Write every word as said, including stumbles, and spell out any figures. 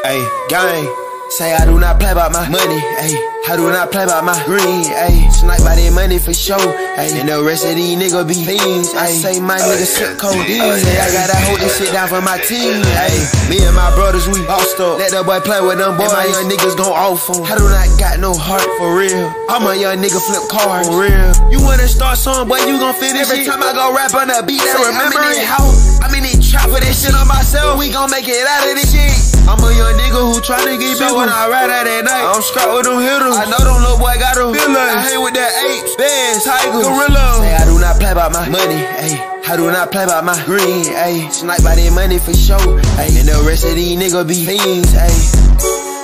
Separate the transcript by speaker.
Speaker 1: Ayy, gang. Say I do not play about my money, ayy. I do not play about my green, ayy. Snipe by that money for sure, ayy. And the rest of these niggas be fiends, ayy. I say my niggas sip codeine. I say I gotta hold this shit down for my team, ayy. Me and my brothers, we bossed up. Let the boy play with them boys. And my young niggas gon' off on. I do not got no heart for real. I'm a young nigga flip cars for real. You wanna start song, boy, you gon' finish every it. Time I go rap on the beat, that remember it. I'm in this trap for this shit on myself. We gon' make it out of this shit. I'm a young nigga who tryna get big. So when I ride out at night, I'm strapped with them hitters. I know them little boy got them feelings. I hang with that apes, bears, tigers, gorillas. Say I do not play about my money, ayy. I do not play about my green, ayy. Snipe by that money for sure, ayy. And the rest of these niggas be fiends, ayy.